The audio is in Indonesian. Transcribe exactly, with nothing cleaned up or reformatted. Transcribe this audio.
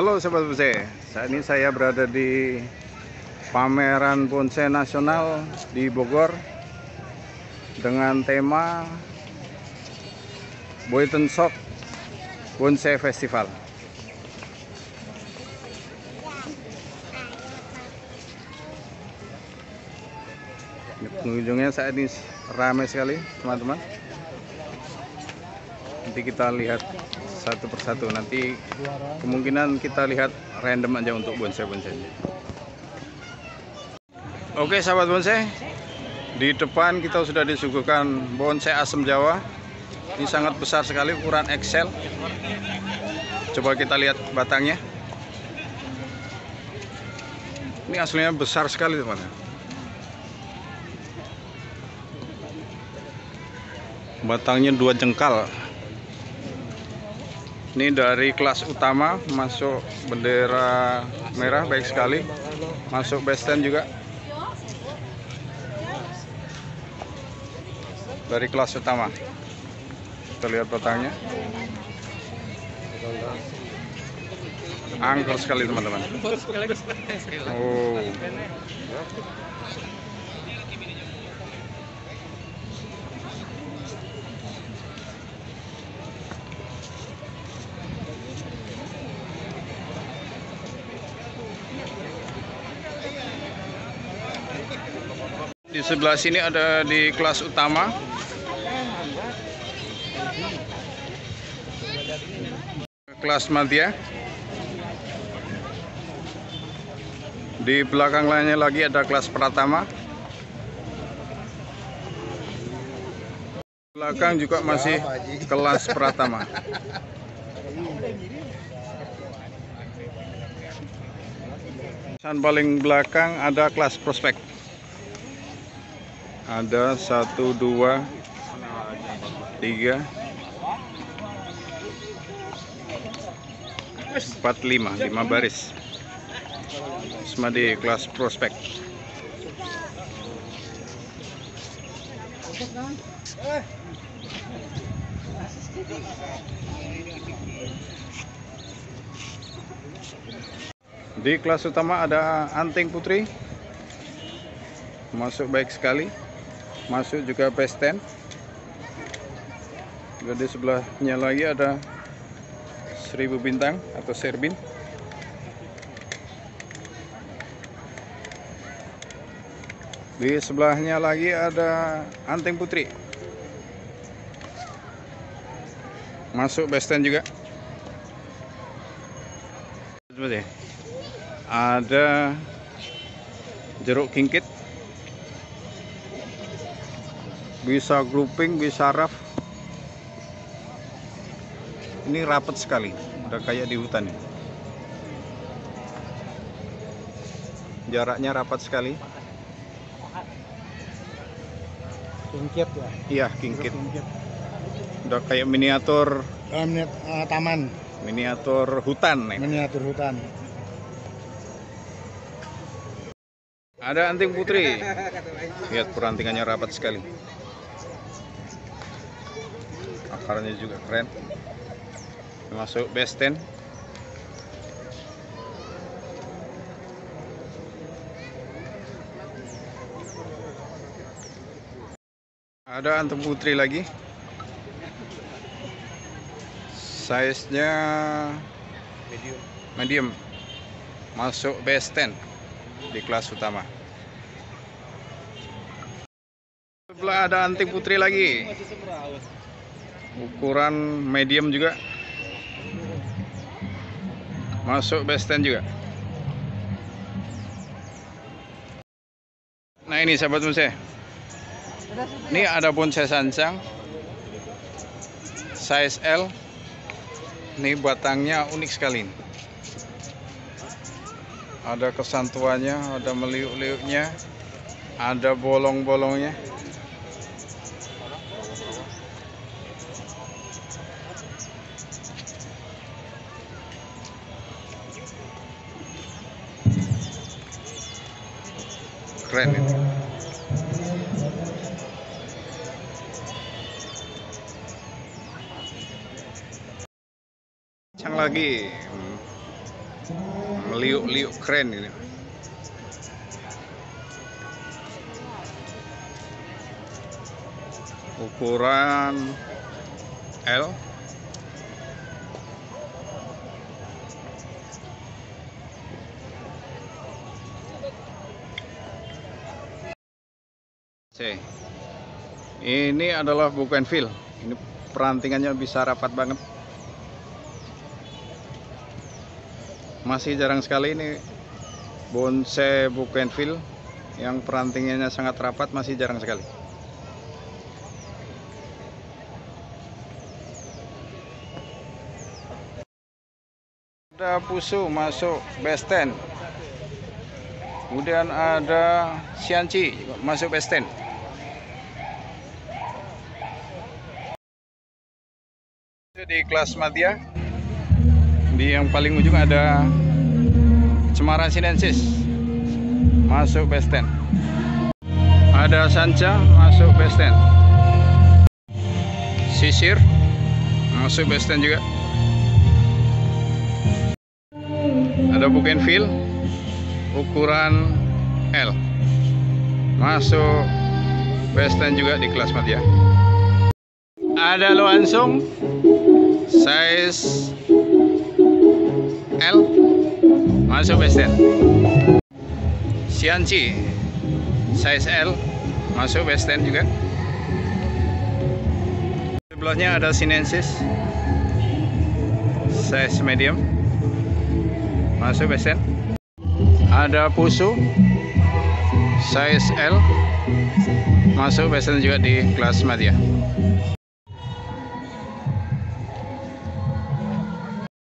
Halo Sobat Bonsai, saat ini saya berada di pameran bonsai nasional di Bogor dengan tema Boyton Shop Bonsai Festival. Pengunjungnya saat ini ramai sekali teman-teman. Nanti kita lihat satu persatu, nanti kemungkinan kita lihat random aja untuk bonsai-bonsainya. Oke sahabat bonsai, di depan kita sudah disuguhkan bonsai asem Jawa. Ini sangat besar sekali, ukuran X L. Coba kita lihat batangnya. Ini aslinya besar sekali teman-teman. Batangnya dua jengkal. Ini dari kelas utama, masuk bendera merah, baik sekali. Masuk base stand juga. Dari kelas utama. Kita lihat batangnya. Angker sekali teman-teman. Oh. Di sebelah sini ada di kelas utama. Kelas madya. Di belakang lainnya lagi ada kelas pratama. Belakang juga masih kelas pratama. Dan paling belakang ada kelas prospek. Ada satu, dua, tiga, empat, lima, lima baris. Semua di kelas prospek. Di kelas utama ada anting putri, masuk baik sekali. Masuk juga base stand. Di sebelahnya lagi ada seribu bintang atau serbin. Di sebelahnya lagi ada anting putri. Masuk base stand juga. Ada jeruk kingkit. Bisa grouping, bisa raf. Ini rapat sekali, udah kayak di hutan ya. Jaraknya rapat sekali. Kingkit ya? Iya, kingkit. Udah kayak miniatur uh, miniat, uh, taman. Miniatur hutan nih. Miniatur hutan. Ada anting putri. Lihat perantingannya rapat sekali. Akarnya juga keren. Masuk base stand. Ada anting putri lagi. Size-nya medium. Medium. Masuk base stand di kelas utama. Sebelah ada anting putri lagi. Ukuran medium juga. Masuk base stand juga. Nah ini sahabat bonsai. Ini ada bonsai sansang size L. Ini batangnya unik sekali. Ada kesantuannya, ada meliuk-liuknya, ada bolong-bolongnya. Keren ini. Cang lagi. liuk-liuk keren ini. Ukuran L. C. Ini adalah bougainville. Ini perantingannya bisa rapat banget. Masih jarang sekali ini bonsai bougainville yang perantingannya sangat rapat, masih jarang sekali. Ada pusu masuk besten. Kemudian ada Xianqi masuk besten. Di kelas Madya, di yang paling ujung ada Cemara sinensis masuk besten. Ada Sanca masuk besten. Sisir masuk besten juga. Ada bougainville ukuran L masuk besten juga di kelas Madya. Ada loansung size L masuk besten. Xianqi size L masuk besten juga. Sebelahnya ada sinensis size medium masuk besten. Ada pusu size L masuk besten juga di kelas Madya.